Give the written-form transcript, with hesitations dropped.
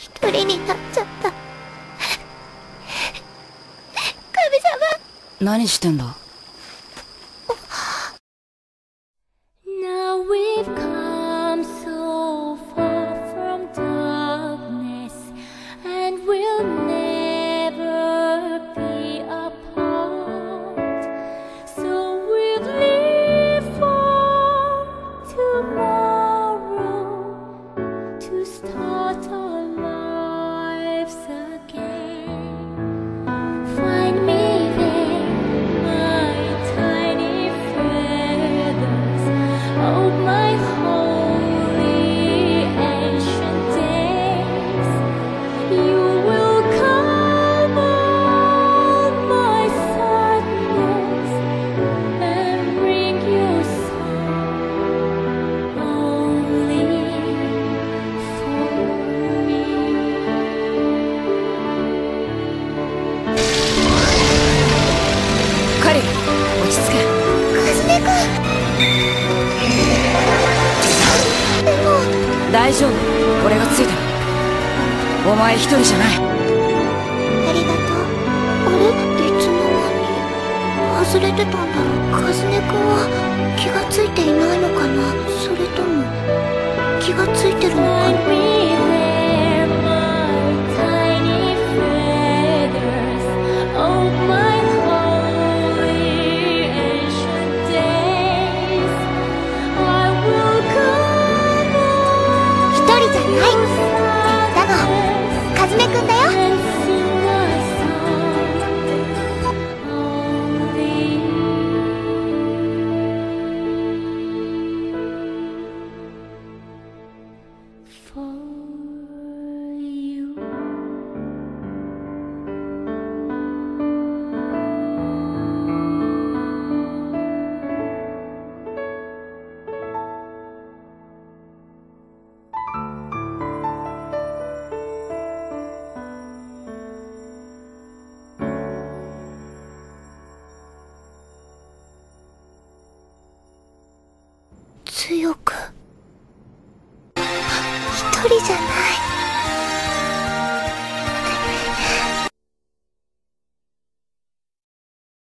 一人になっちゃった。神様。 何してんだ。 Now we've come so far from darkness, and we'll never be apart. So we'll live for tomorrow to start our lives again. Find me there, my tiny feathers. Oh, my holy ancient days, you will calm all my sadness and bring your song only for me. カリン、落ち着け。 カズネ君。でも。 大丈夫、俺がついてる。お前一人じゃない。 ありがとう。あれ、いつの間に外れてたんだろう。カズネ君は気がついていないのかな、それとも気がついてるのかな。 Find me there, my tiny feathers. Oh, my holy ancient days, I will come on 一人じゃないって言ったのカズネ君だよ。 and sing a song only for you. 強く。一人じゃない。